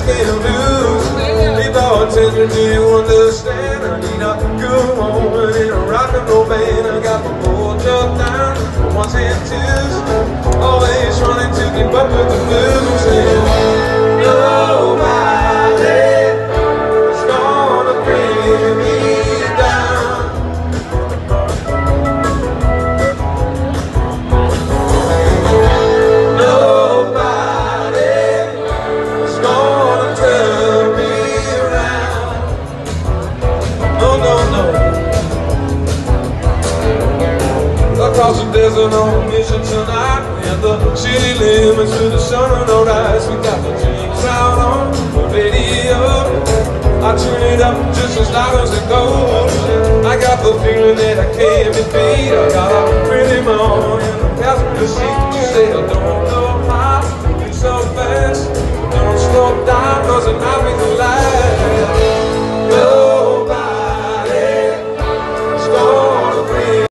can't lose. People tell me, do you understand? I need a good woman in a rock and roll band. I got my mojo down on ones and twos, always running to keep up with the blues. And nobody's gonna bring me down. Nobody's gonna turn me around. No, no, no. Across the desert on a mission tonight, and the city limits to the sun and no rise. We got the dreams out on the radio. I turn it up just as loud as it goes. I got the feeling that I can't be beat. I got a pretty mom in the passenger seat. She said, don't look high, you so fast. Don't slow down, cause it might be